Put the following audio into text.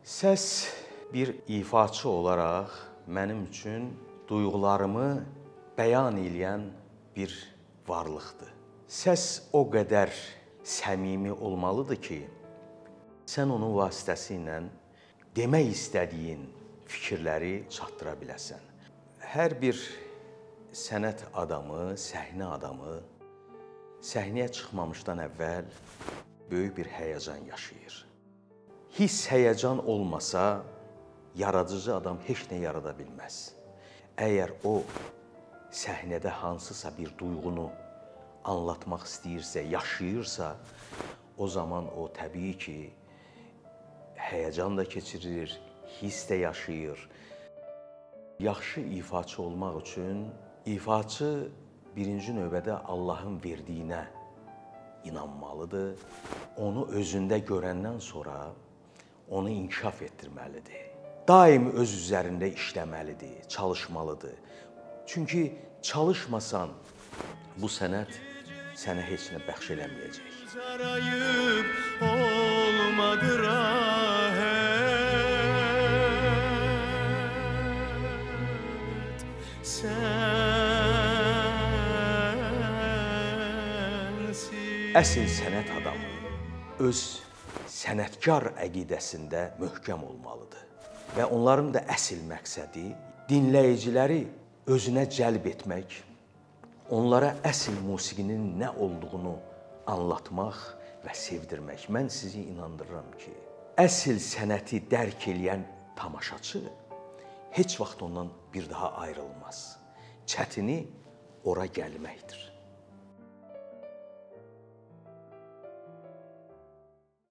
Səs bir ifaçı olaraq mənim üçün duyğularımı bəyan edən bir varlıqdır. Səs o qədər səmimi olmalıdır ki, sən onun vasitəsilə demək istədiyin fikirləri çatdıra biləsən. Hər bir sənət adamı, səhnə adamı səhnəyə çıxmamışdan əvvəl böyük bir həyəcan yaşayır. Hiss, həyəcan olmasa, yaradıcı adam heç nə yarada bilməz. Əgər o səhnədə hansısa bir duyğunu anlatmaq istəyirsə, yaşayırsa, o zaman o təbii ki, həyəcan da keçirir, hiss də yaşayır. Yaxşı ifaçı olmaq üçün ifaçı birinci növbədə Allahın verdiyinə inanmalıdır. Onu özündə görəndən sonra onu inkişaf etdirməlidir. Daim öz üzərində işləməlidir, çalışmalıdır. Çünki çalışmasan bu sənət sənə heç nə bəxş eləməyəcək. Sarayıp olmadı rahat sensin. Əsl sənət adamı öz sənətkar əqidəsində möhkəm olmalıdır. Və onların da əsl məqsədi dinləyiciləri özünə cəlb etmək, onlara əsl musiqinin nə olduğunu anlatmaq və sevdirmək. Mən sizi inandırıram ki, əsl sənəti dərk eləyən tamaşaçı heç vaxt ondan bir daha ayrılmaz. Çətini ora gəlməkdir.